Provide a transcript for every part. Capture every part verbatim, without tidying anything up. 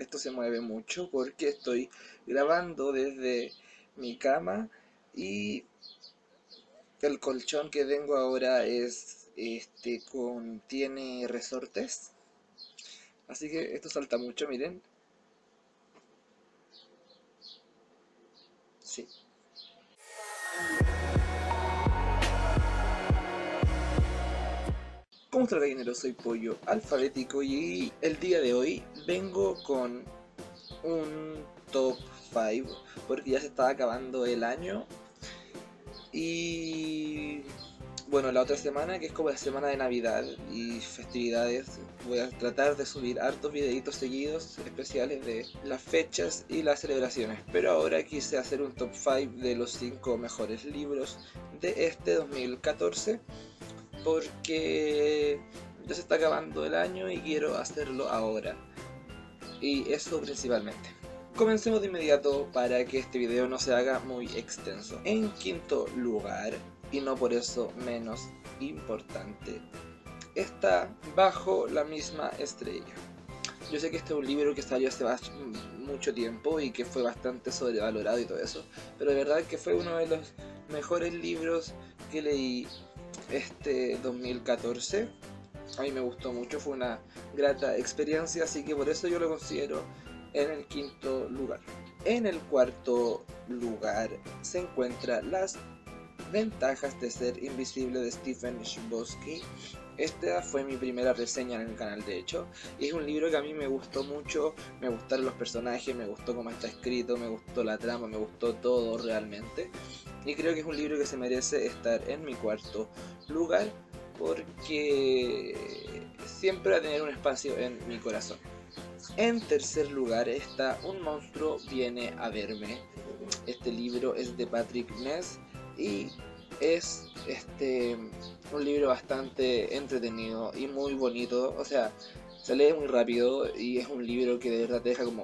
esto se mueve mucho porque estoy grabando desde mi cama y el colchón que tengo ahora es este contiene resortes, así que esto salta mucho, miren. Sí. ¿Cómo está, gallinero? Soy Pollo Alfabético y el día de hoy vengo con un top cinco porque ya se está acabando el año. Y bueno, la otra semana, que es como la semana de Navidad y festividades, voy a tratar de subir hartos videitos seguidos especiales de las fechas y las celebraciones. Pero ahora quise hacer un top cinco de los cinco mejores libros de este dos mil catorce porque ya se está acabando el año y quiero hacerlo ahora. Y eso principalmente. Comencemos de inmediato para que este video no se haga muy extenso. En quinto lugar, y no por eso menos importante, está Bajo la misma estrella. Yo sé que este es un libro que salió hace mucho tiempo y que fue bastante sobrevalorado y todo eso, pero de verdad que fue uno de los mejores libros que leí este dos mil catorce. A mí me gustó mucho, fue una grata experiencia, así que por eso yo lo considero en el quinto lugar. En el cuarto lugar se encuentra Las ventajas de ser invisible de Stephen Chbosky. Esta fue mi primera reseña en el canal, de hecho, y es un libro que a mí me gustó mucho. Me gustaron los personajes, me gustó cómo está escrito, me gustó la trama, me gustó todo realmente, y creo que es un libro que se merece estar en mi cuarto lugar porque siempre va a tener un espacio en mi corazón. En tercer lugar está Un monstruo viene a verme. Este libro es de Patrick Ness y es este un libro bastante entretenido y muy bonito. O sea, se lee muy rápido y es un libro que de verdad te deja como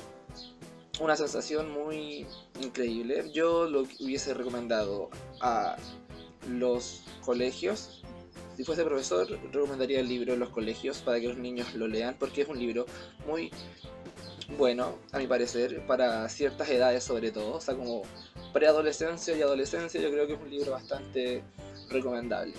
una sensación muy increíble. Yo lo hubiese recomendado a los colegios. Si fuese profesor, recomendaría el libro en los colegios para que los niños lo lean, porque es un libro muy bueno, a mi parecer, para ciertas edades sobre todo, o sea, como preadolescencia y adolescencia. Yo creo que es un libro bastante recomendable.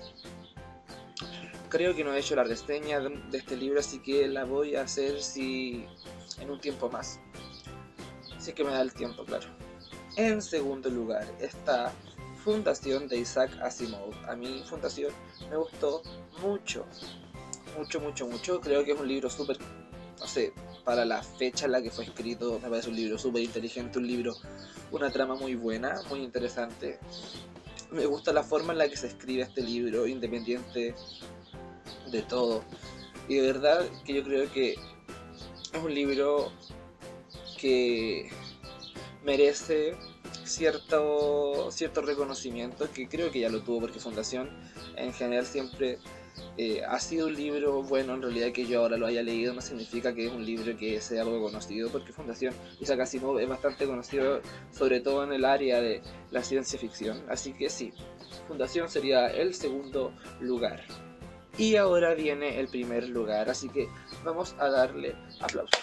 Creo que no he hecho la reseña de este libro, así que la voy a hacer si en un tiempo más, si es que me da el tiempo, claro. En segundo lugar está Fundación de Isaac Asimov. A mí Fundación me gustó mucho, mucho, mucho, mucho. Creo que es un libro súper, no sé, para la fecha en la que fue escrito, me parece un libro súper inteligente, un libro, una trama muy buena, muy interesante. Me gusta la forma en la que se escribe este libro, independiente de todo. Y de verdad que yo creo que es un libro que merece cierto, cierto reconocimiento, que creo que ya lo tuvo, porque Fundación en general siempre eh, ha sido un libro bueno. En realidad, que yo ahora lo haya leído no significa que es un libro que sea algo conocido, porque Fundación Isaac Asimov es bastante conocido, sobre todo en el área de la ciencia ficción. Así que sí, Fundación sería el segundo lugar. Y ahora viene el primer lugar, así que vamos a darle aplausos.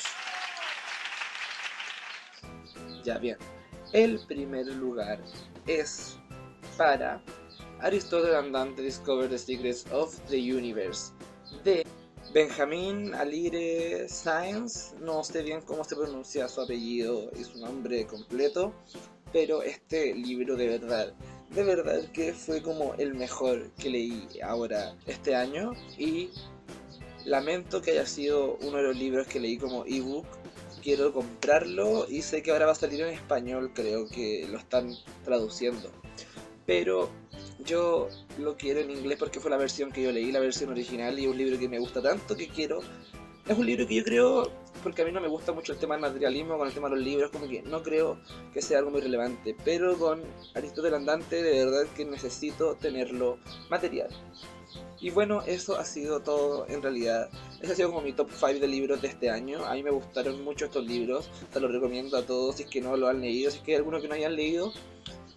Ya, bien. El primer lugar es para Aristotle and Dante Discover the Secrets of the Universe, de Benjamin Alire Sáenz. No sé bien cómo se pronuncia su apellido y su nombre completo, pero este libro de verdad, de verdad que fue como el mejor que leí ahora este año, y lamento que haya sido uno de los libros que leí como ebook. Quiero comprarlo y sé que ahora va a salir en español, creo que lo están traduciendo, pero yo lo quiero en inglés porque fue la versión que yo leí, la versión original, y es un libro que me gusta tanto que quiero. Es un libro que yo creo, porque a mí no me gusta mucho el tema del materialismo con el tema de los libros, como que no creo que sea algo muy relevante, pero con Aristóteles Andante de verdad que necesito tenerlo material. Y bueno, eso ha sido todo en realidad. Ese ha sido como mi top cinco de libros de este año. A mí me gustaron mucho estos libros, se los recomiendo a todos si es que no lo han leído. Si es que hay alguno que no hayan leído,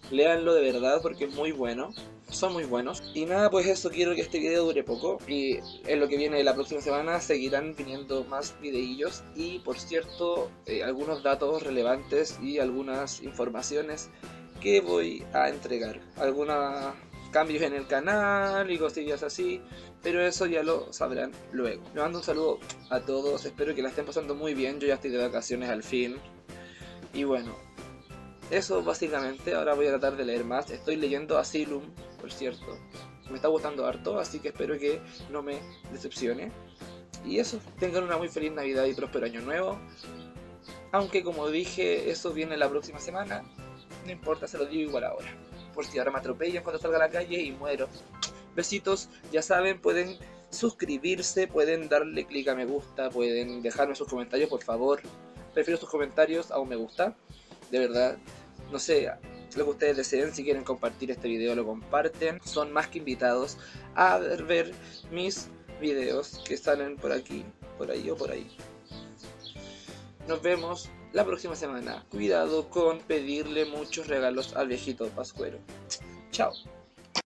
léanlo de verdad porque es muy bueno. Son muy buenos. Y nada, pues eso, quiero que este video dure poco. Y en lo que viene la próxima semana seguirán viniendo más videillos. Y por cierto, eh, algunos datos relevantes y algunas informaciones que voy a entregar. Algunos cambios en el canal y cosillas así. Pero eso ya lo sabrán luego. Les mando un saludo a todos. Espero que la estén pasando muy bien. Yo ya estoy de vacaciones al fin. Y bueno, eso básicamente. Ahora voy a tratar de leer más. Estoy leyendo Asylum, por cierto. Me está gustando harto, así que espero que no me decepcione. Y eso, tengan una muy feliz Navidad y próspero año nuevo. Aunque como dije, eso viene la próxima semana. No importa, se lo digo igual ahora. Por si ahora me atropellan cuando salga a la calle y muero. Besitos, ya saben, pueden suscribirse, pueden darle clic a me gusta, pueden dejarme sus comentarios, por favor. Prefiero sus comentarios a un me gusta. De verdad, no sé, lo que ustedes deseen. Si quieren compartir este video, lo comparten. Son más que invitados a ver mis videos que salen por aquí, por ahí o por ahí. Nos vemos la próxima semana. Cuidado con pedirle muchos regalos al viejito pascuero. Chao.